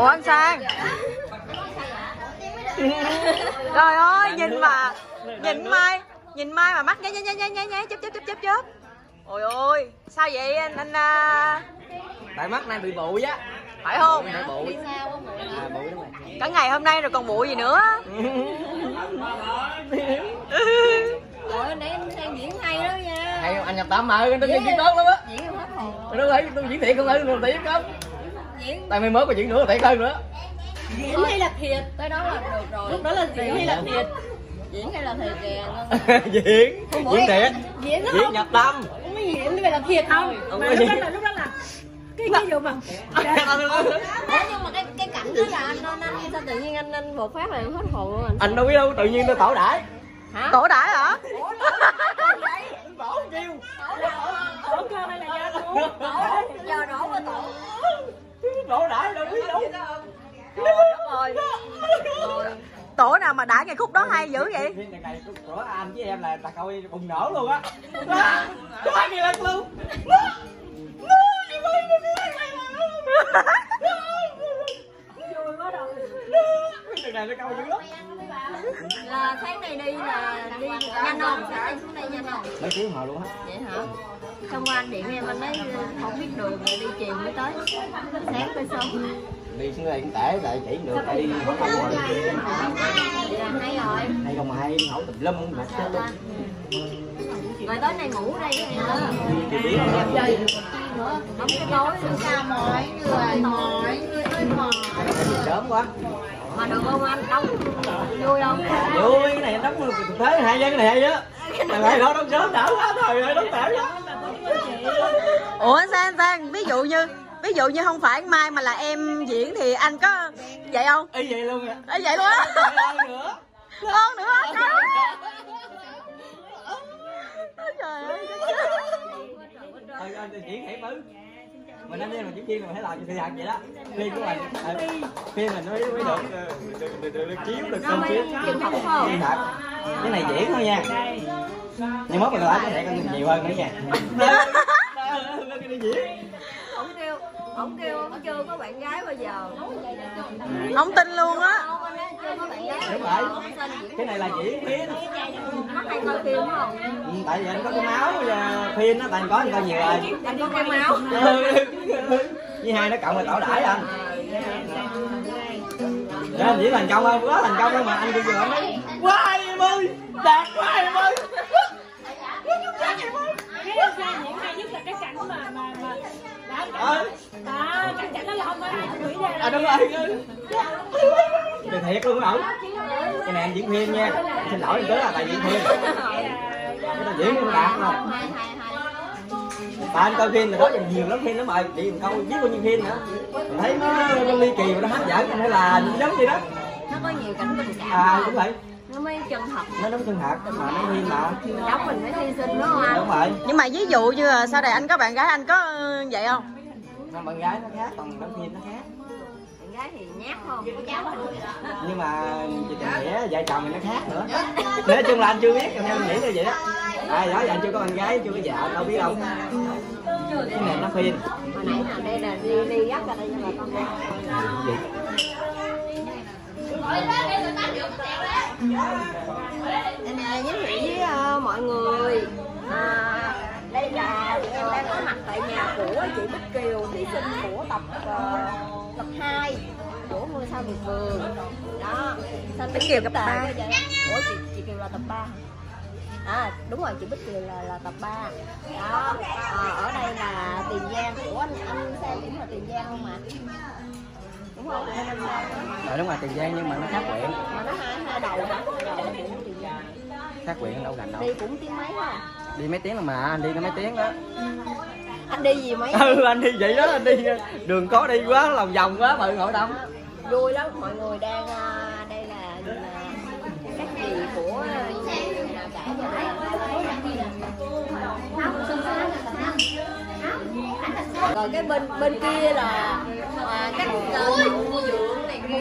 anh Sang. Trời ơi, nhìn Mai mà mắt nháy chớp. Ôi ôi, sao vậy anh Tại mắt nay bị bụi á. phải không? Bụi. Bụi đúng rồi. Cả ngày hôm nay rồi còn bụi gì nữa. Trời ơi, nãy anh Sang diễn hay đó nha. Hay không? Anh nhập tạm mà, anh diễn tốt lắm á. Diễn hết hồn. Đúng rồi, tôi diễn thiệt không ơi, tôi diễn không. Tại mai mới có diễn nữa thiệt hơn nữa. Diễn hay là thiệt? Tới đó là được rồi. Lúc đó là diễn hay là thiệt? Diễn hay là thiệt kìa. Diễn thiệt. Diễn đó Diễn không? nhập tâm. Không có diễn như vậy là thiệt không? Mà lúc đó là cái vụ mà. Nhưng mà cái cảnh đó là anh sao tự nhiên anh một phát là em hết hồn luôn Anh đâu biết đâu, tự nhiên tôi tổ đãi. Hả? Cổ đãi hả? Tổ kêu. Tổ cơ hay là do tổ? Giờ nổ với tổ. Tổ đãi đâu biết đâu. Rồi. Tổ nào mà đãi ngày khúc đó hay dữ vậy? Phim này của anh với em là coi bùng nổ luôn á. Có hai kỳ lật luôn. Vui quá rồi. Cái này nó câu dữ lắm. Là tháng này đi là đi nhanh không? Sáng nay xuống đây nhanh không? Mấy tiếng hồi luôn á. Vậy hả? Xong qua anh điện em anh nói không biết đường rồi đi chiều mới tới. Sáng tới xong. Đi xuống đây cũng tệ, tại chỉ được tại đi không rồi. Vậy là hay rồi. Hay không mà hay nổi tùm lum mệt chết luôn. Rồi tối nay ngủ ở đây hả? Chị biết không? Chơi nữa. Không cái tối sao mọi người tới mỏi. Sớm quá. Mà được không anh? Đông vui không? Vui, cái này đóng thế hay chứ, cái này hay á. Thằng này đó đóng sớm đỡ quá, trời ơi đóng tệ lắm. Ủa anh Sang, ví dụ như không phải Mai mà là em diễn thì anh có vậy không? Y vậy luôn à. Vậy luôn á. Nữa. Ơn nữa hả? Trời ơi. Thôi anh diễn thiệt bứ. Mình anh em mà diễn viên mình phải làm cho sự thật vậy đó. Phim của mình, phim mình mới được chiếu được xem chiếu. Chuyện thật không? Chuyện thật. Cái này diễn thôi nha. Nhưng mốt mình lại có thể con nhiều hơn nữa nha. Cái này diễn. Không kêu chưa có bạn gái bao giờ. Không tin luôn á. Đúng rồi. Cái này là diễn phim. Mắt hay coi phim không? Tại vì anh có cái máu phim đó, tại anh có anh coi nhiều rồi. Anh có cái máu. Với hai nó cộng là tổ đãi anh. Để anh diễn thành công không? Quá thành công đâu mà anh kêu vừa anh nói quá em ơi, đạt quá em ơi. Cái Sang diễn hay nhất là cái cảnh mà cảnh đó là không có ai nghĩ ra. Đúng rồi. Thì thiệt luôn á. Cái này anh diễn phim nha. Xin lỗi em tới là tại diễn phim. Cái ta diễn không đạt không? Tại anh coi phim là đó nhiều lắm phim lắm rồi. Chị còn coi biết bao nhiêu phim nữa. Mình thấy nó ly kỳ và nó hấp dẫn hay là giống gì đó. Nó có nhiều cảnh tình cảm. Đúng vậy. Nó mới chân thật. Nó đúng chân thật mà nó phim mà. Mình đóng mình phải hy sinh đúng không anh? Đúng rồi. Nhưng mà ví dụ như sau này anh có bạn gái anh có vậy không? Bạn gái nó khác, còn đóng phim nó khác. Bạn gái thì nhát không? Nhưng mà chị tình nghĩa vợ chồng thì nó khác nữa. Nói chung là anh chưa biết, theo anh nghĩ là vậy đó. Đó giờ anh chưa có bạn gái, chưa có vợ, đâu biết đâu. Cái này nó phim. Hồi nãy là đây là đi gắt ra đây cho bà con. Gì? Giới thiệu với mọi người, đây là em đang có mặt tại nhà của chị Bích Kiều, thí sinh của tập 2 của Ngôi Sao Miệt Vườn. Đó, Bích Kiều tập 3. Ủa chị Kiều là tập 3 hả? Đúng rồi, chị Bích Kiều là tập 3. Đó, ở đây là Tiền Giang. Ủa anh Sang cũng là Tiền Giang không ạ? Đúng không? Đúng rồi, Tiền Giang nhưng mà nó khác huyện. Mà nó hai đầu hả? Khác huyện đâu gần đâu. Đi cũng tiếng mấy hả? Đi mấy tiếng mà, anh đi có mấy tiếng đó. Anh đi gì mấy? Anh đi vậy đó, anh đi đường có đi quá, lòng vòng quá, bự hội đông. Vui lắm, mọi người đang đây là các dì của cả nhà. Rồi cái bên kia là các dượng này kia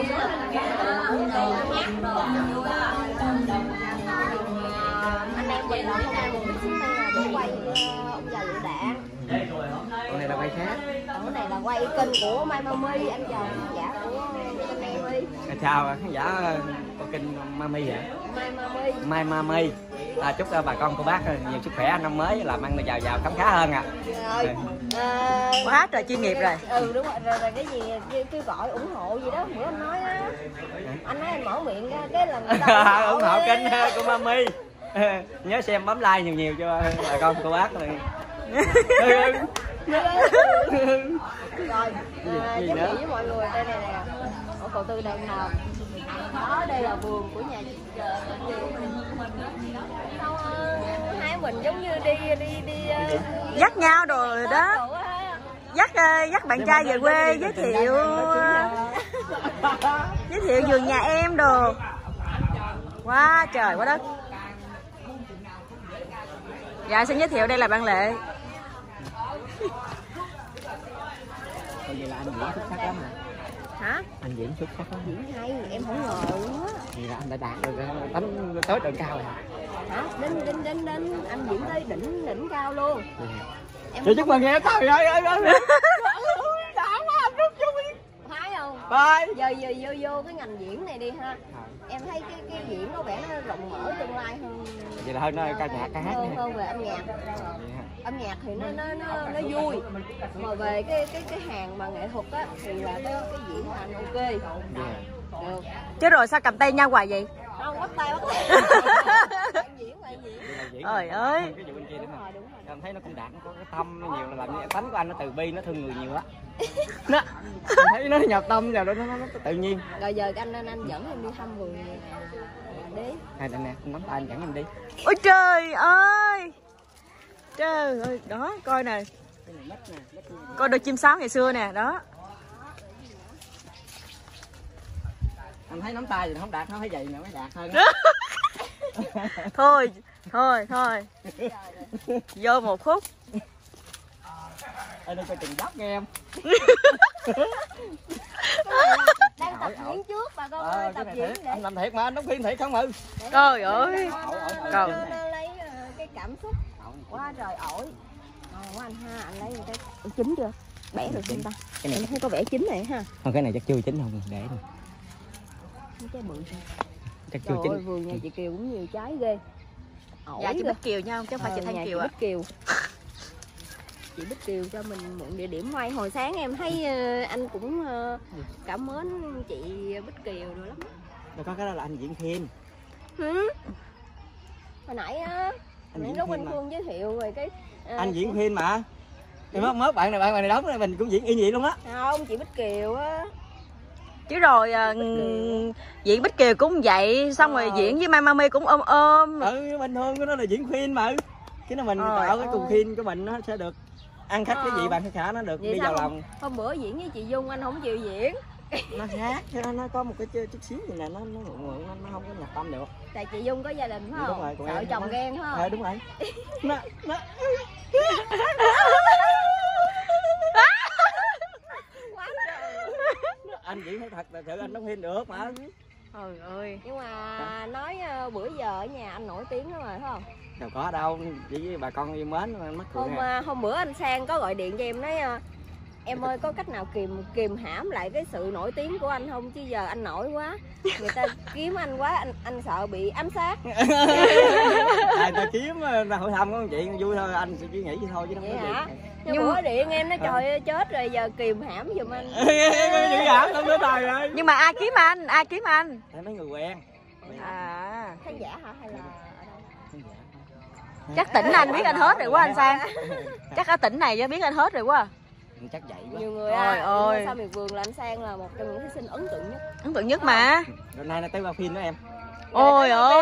anh em mình nói ra một chút đây là để quay ông già lựu đạn. Con này là quay khác. Còn cái này là quay kênh của Mai Mami, anh chào khán giả của kênh em đi. Chào khán giả của kênh Mami vậy. Mai Mami. Chúc bà con cô bác nhiều sức khỏe, năm mới làm ăn giàu khấm khá hơn Rồi. Quá trời chuyên nghiệp rồi. Đúng rồi, rồi cái gì kêu gọi ủng hộ gì đó, bữa anh nói á. Anh nói anh mở miệng ra cái là người ta ủng hộ kênh của Mami. Nhớ xem bấm like nhiều cho bà con cô bác này. Rồi, giới thiệu với mọi người đây nè, ở cầu Tư Đàn Hòm. Đó, đây là vườn của nhà chị hai mình giống như đi Dắt nhau rồi đó. Dắt bạn trai về quê giới thiệu vườn nhà em đồ. Quá trời quá đất. Dạ xin giới thiệu đây là bạn Lệ. Vậy là anh diễn xuất sắc lắm nè. Hả? Anh diễn xuất sắc lắm. Diễn hay, em không ngờ luôn á. Vậy là anh đã đạt được tấm tới đỉnh cao rồi. Hả? Đinh, anh diễn tới đỉnh cao luôn. Em chúc mừng em, trời ơi. Đã quá, anh rất vui. Phải không? Bye. Giờ vô cái ngành diễn này đi ha. Em thấy cái diễn có vẻ nó rộng mở tương lai hơn. Vậy là hơn ca nhạc, ca hát hơn về âm nhạc. Âm nhạc thì nó vui, mà về cái hàng mà nghệ thuật á thì là cái diễn là anh ok. Được. Chứ rồi sao cầm tay nhau hoài vậy? Không, bắt tay. Bạn diễn. Trời ơi. Cái vụ bên kia đúng rồi. Em thấy nó cũng đạt, nó có cái tâm nó nhiều, là làm như tánh của anh nó từ bi, nó thương người nhiều á. Nó thấy nó nhập tâm vào đó, nó tự nhiên. Rồi giờ anh dẫn em đi thăm vườn đi. Đây nè, nắm tay anh dẫn em đi. Ôi trời ơi. Trời ơi, đó coi nè. Coi đôi chim sáo ngày xưa nè, đó. Anh thấy nắm tay thì không đạt, nó thấy vậy nè mới đạt hơn. Thôi. Vô một khúc. Ê, đừng coi chừng dốc nha em. Đang tập diễn trước bà con ơi, tập diễn để anh làm thiệt mà, anh đóng phim thiệt không hư. Trời ơi. Còn lấy cái cảm xúc quá trời ổi. Ngon quá anh ha, anh lấy cái chín chưa? Bẻ được không ta? Cái này em thấy có vẻ chín này ha. Không, cái này chắc chưa chín không, để này. Cái bự Chắc chưa chín. Vườn nhà chị Kiều cũng nhiều trái ghê. Ổi Dạ chị Bích Kiều nha, chứ không phải chị Thanh Kiều ạ. Chị Bích Kiều cho mình mượn địa điểm quay. Hồi sáng em thấy anh cũng cảm mến chị Bích Kiều rồi lắm. Rồi có cái đó là anh diễn phim. Hồi nãy á, lúc anh Phương giới thiệu về cái anh diễn phim mà. Em mới bạn này đóng này mình cũng diễn y vậy luôn á. Không, chị Bích Kiều á. Chứ rồi diễn Bích Kiều cũng vậy, xong rồi diễn với Mai Mami cũng ôm. Bình thường của nó là diễn phim mà. Cái nó mình tạo cái cùng phim của mình nó sẽ được ăn khách cái gì bạn khả nó được đi vào lòng. Hôm bữa diễn với chị Dung anh không chịu diễn. Nó khác, nó có một cái chút xíu gì nè, nó không có nhập tâm được. Tại chị Dung có gia đình phải không? Đúng rồi, sợ chồng ghen phải không? Đúng rồi. Nó anh diễn thấy thật là sự anh đóng phim được mà. Trời ơi. Nhưng mà nói bữa giờ ở nhà anh nổi tiếng lắm rồi phải không? Đâu có đâu, chỉ với bà con yêu mến mắc cười. Hôm bữa anh Sang có gọi điện cho em nói em ơi có cách nào kìm hãm lại cái sự nổi tiếng của anh không, chứ giờ anh nổi quá, người ta kiếm anh quá, anh sợ bị ám sát. Ta kiếm ra hội thăm có chuyện vui thôi, anh sẽ chỉ nghĩ vậy thôi chứ không có gì. Nhưng bữa điện em nói trời ơi chết rồi, giờ kìm hãm giùm anh. Không có tài rồi. Nhưng mà ai kiếm anh? Tại mấy người quen. Khán giả hả hay là ở đâu? Chắc tỉnh anh biết anh hết rồi quá anh Sang. Chắc ở tỉnh này biết anh hết rồi quá. Chắc vậy quá. Nhiều người sao miệt vườn là anh Sang là một trong những thí sinh ấn tượng nhất. Ấn tượng nhất mà. Rồi nay là tới vào phim đó em. Ôi ơi.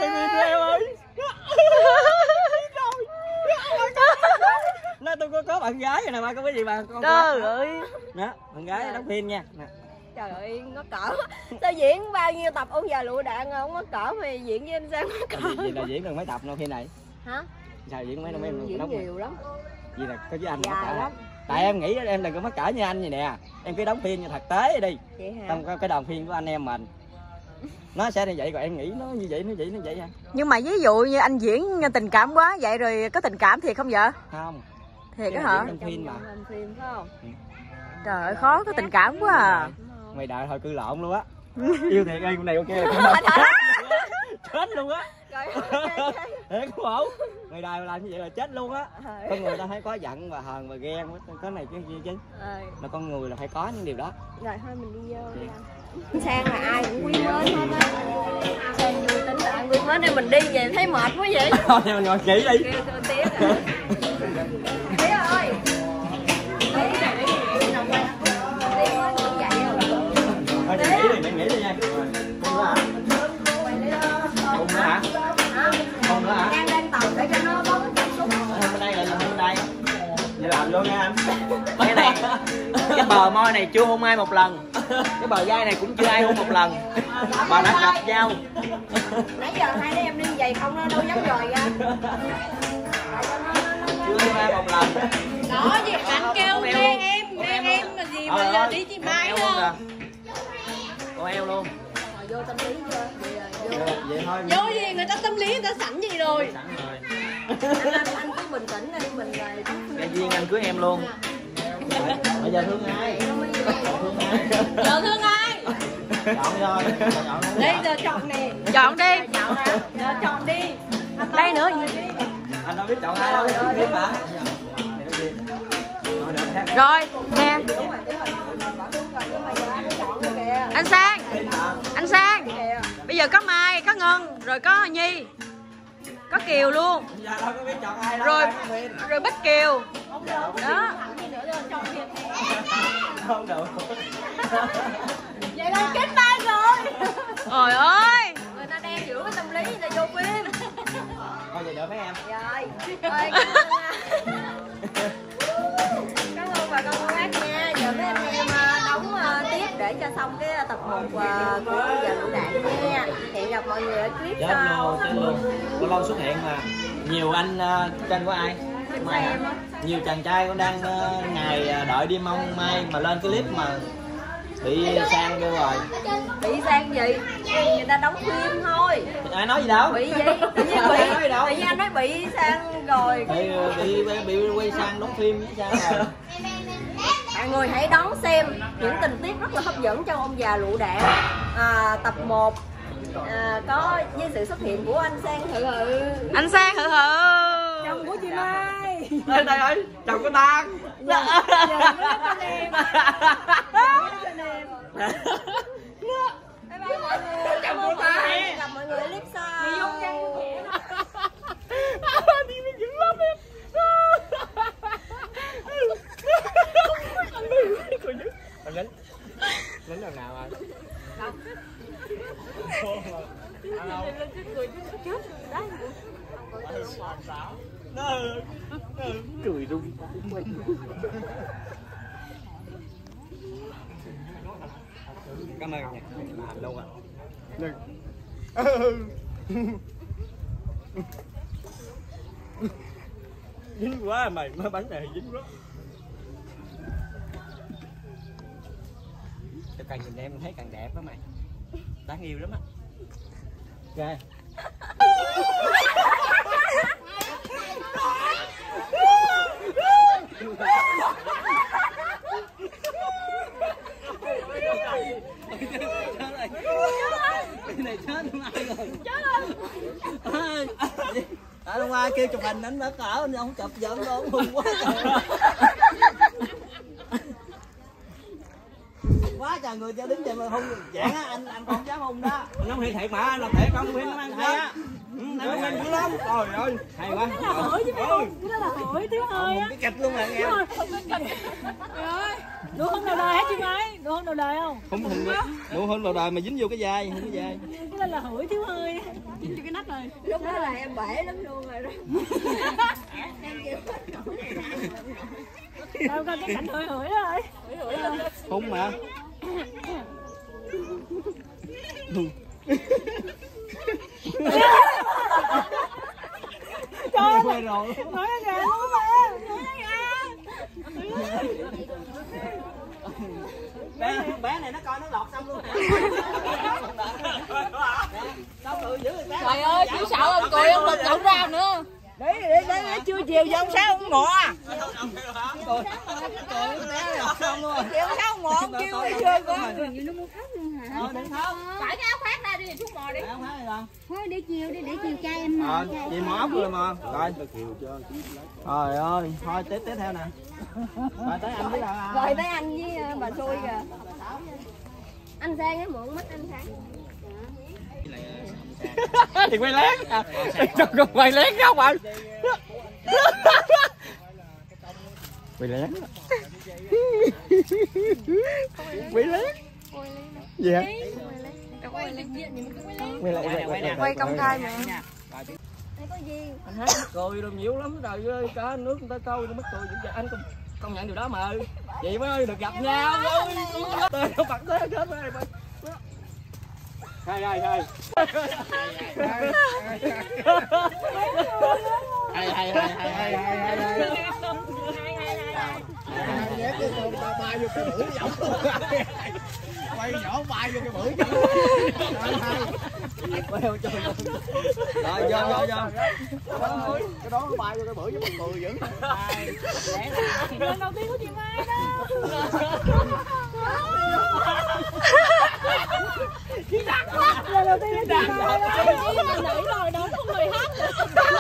Nói tôi có bạn gái rồi nè ba, có cái gì bà con. Trời ơi. Đó, bạn gái đóng phim nha. Nè. Trời ơi, nó cỡ. Sao diễn bao nhiêu tập ông già lụa đạn không có cỡ mà diễn với anh Sang nó cỡ. Gì là diễn được mấy tập đâu phim này? Hả? Sao diễn mấy diễn nhiều lắm. Gì là có với anh dài mắc lắm. Tại em nghĩ em đừng có mắc cỡ như anh vậy nè. Em cứ đóng phim như thực tế đi. Vậy hả? Trong cái đoàn phim của anh em mình. Nó sẽ như vậy, rồi em nghĩ nó như vậy, nó vậy ha. Nhưng mà ví dụ như anh diễn tình cảm quá vậy rồi có tình cảm thiệt không vậy? Không. Thiệt đó hả? Phim mà. Phim phải không? Trời ơi khó có tình cảm quá à. Mày đợi thôi cư lộn luôn á. Yêu thiệt ơi, con này con kia chết luôn á. Thiệt không ổn. Mày đài mà làm như vậy là chết luôn á. Con người ta phải có giận và hờn và ghen, có này cái gì chứ. Mà con người là phải có những điều đó. Rồi thôi mình đi vô đi anh. Sang là ai cũng quý mến hết á. Sang vui tính là ai quý mến nên mình đi về thấy mệt quá vậy. Thôi ngồi kỹ đi. Kêu tôi Tía kìa. Tía ơi. Thôi chị nghỉ đi nha. Không nữa hả? Không nữa hả? Không nữa hả? Đang tàu để cho nó có cảm xúc. Bên đây là bên đây. Vậy làm luôn nha anh. Cái này, cái bờ môi này chưa hôn ai một lần, cái bờ vai này cũng chưa ai hôn một lần, mà đã gặp nhau. Nãy giờ hai đứa em đi giày không nó đâu dám rồi ra. Chưa hôn ai một lần. Đó gì anh kêu nghe em mà gì mà giờ đi chị Mai không? Cô eo luôn. Vô tâm lý chưa? Vậy thôi. Vô gì người ta tâm lý người ta sẵn gì rồi. Sẵn rồi. Anh cứ bình tĩnh đi mình rồi. Cái duyên anh cưới em luôn. Bây giờ thương ai? Giờ thương ai? Chọn thôi. Đây giờ chọn nè. Chọn đi. Giờ chọn đi. Đây nữa. Anh đâu biết chọn ai đâu, biết mà. Rồi nè. Anh Sang. Bây giờ có Mai, có Ngân, rồi có Nhi, có Kiều luôn. Giờ đâu có biết chọn ai đâu. Rồi Bích Kiều. Đó. Không được. Vậy là kết ban rồi. Trời ơi. Người ta đang giữ cái tâm lý người ta vô phim. Thôi vậy đợi mấy em. Rồi. Ơi, cảm ơn bà con cô bác nha. Giờ mấy anh em đóng tiếp để cho xong cái tập 1 của Giờ Lựu Đạn nha. Hẹn gặp mọi người ở clip sau. Chết luôn. Có lâu xuất hiện mà. Nhiều anh kênh của ai? Mai. Nhiều chàng trai cũng đang ngày đợi đi mong Mai mà lên clip mà bị Sang vô rồi. Bị Sang gì? Người ta đóng phim thôi. Ai nói gì đâu? Bị gì? Tự nhiên anh nói bị Sang rồi. Bị quay Sang đóng phim với sao rồi. Mọi người hãy đón xem những tình tiết rất là hấp dẫn trong Ông Già Lựu Đạn tập 1 có với sự xuất hiện của anh Sang Hự Hự. Anh Sang Hự Hự. Chồng của chị Mai. Đây đây ơi, chồng có Đan. Giờ con em. Bye bye mọi người. Cảm ơn mọi người. Hẹn gặp mọi người ở clip sau. Đi vô chân. Đi mới dữ lắm em. Anh lính lần nào rồi? Cười rung. Cảm ơn nha. Làm luôn ạ. Dính quá mày, mới bánh này dính quá. Càng nhìn em thấy càng đẹp đó mày. Đáng yêu lắm á. Ok. Cái này chết không ai rồi. Chết rồi. Ở đâu ai kêu chụp hình đánh mất ở anh không chụp giỡn luôn hung quá trời. Quá trời người cho đứng chơi mà hung dạng á anh không dám hung đó. Nó không thiệt mà, anh làm thiệt không Nguyên nó ăn hay á. Nó ăn dữ lắm. Trời ơi, hay quá. Cái đó là hửi chứ phải không? Cái đó là hửi thiếu hơi á. Cái kịch luôn rồi nghe. Trời ơi. Nụ hôn đầu đời hả chị Mai? Nụ hôn đầu đời không? Không nụ hôn đầu đời mà dính vô cái vai, không cái vai. Cái đó là hửi thiếu hơi. Dính vô cái nách rồi. Lúc đó là em bể lắm luôn rồi đó. Đâu coi cái cảnh hửi hửi đó rồi. Hung mà. Trời ơi, rồi. Nói gà luôn mà. Bé này nó coi nó lọt xong luôn. Trời ơi, chứ sợ ông cười ông đừng cộng ra nữa. Đấy chưa chiều giờ ông sao ông ngọ. cười té rồi xong luôn. Kêu sao một kêu đi chơi con. Như nó muốn khóc luôn hả? Đừng khóc. Phải cái áo khoác ra đi xuống mò đi. Áo khoác đi con. Thôi để chiều đi, để chiều cha em mò. Chị mò ốc rồi mà. Rồi. Trời ơi, thôi tiếp theo nè. Rồi tới anh với đâu. Rồi tới anh với bà xui kìa. Anh Sang ấy mượn mắt anh Sang. Thì quay lén à. Còn quay lén không bạn? Quay lén. Quay lén. Gì hả? Quay công khai mà. Đây có gì? Anh hát mắc cười rồi nhiều lắm trời ơi, cả nước người ta câu nó mắc cười vậy anh công nhận điều đó mà ơi. Chị mới được gặp nhau ơi. Tôi không bật thế chết rồi. Hai. Hay. Bay vô cái bưởi giọng. Quay nhỏ bay vô cái bưởi. Quay vô chơi. Rồi vô. Cái đó bay vô cái bưởi với một người dữ. Lần đầu tiên của chị Mai đó. Lần đầu tiên của chị Mai đó. Chị nãy rồi đó không người hát nữa.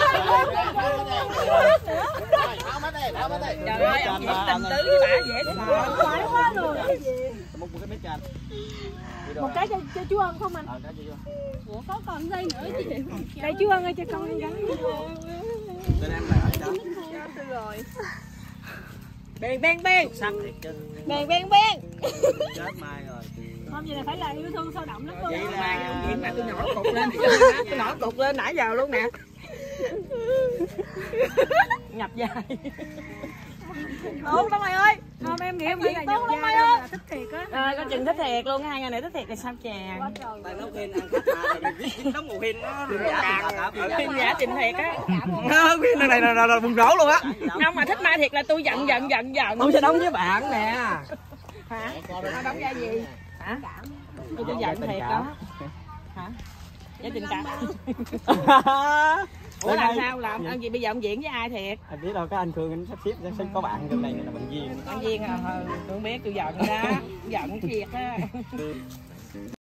Trời ơi, ông Diễm tình tứ với bà dễ sợ. Phải quá rồi. Một cái bếp canh. Một cái cho chú Ân không anh? Cái gì vô. Ủa có còn dây nữa chứ. Đây chú Ân ơi cho con gắn. Tên em là ở đó. Bèn. Sắc thiệt chứ. Bèn. Chết Mai rồi. Không vậy là phải là yêu thương sâu đậm lắm luôn. Vậy là Ông Diễm mà tôi nổi cục lên. Tôi nổi cục lên nãy giờ luôn nè. Nhập dài. Tốt lắm mày ơi. Không em nghĩ em phải là tốt lắm nhập mày gia ơi. là thích thiệt á. Rồi có chừng thích thiệt luôn, hai ngày này thích thiệt là sao chàng. tại nấu khiên ăn khách mà mình nấu mùi khiên nó Phim giả tình thiệt á. khiên này là bùng nổ luôn á. Không mà thích Mai thiệt là tôi giận. Không sẽ đóng với bạn nè. Hả? Nó đóng vai gì? Hả? Tôi giận thiệt đó. Hả? Giả tình cảm. Ủa làm sao làm anh gì bây giờ ông diễn với ai thiệt? Anh biết đâu cái anh Khương anh sắp xếp sẽ có bạn trong này là bệnh viên. Bạn viên à? Tôi không biết tôi giận đó. Giận thiệt á.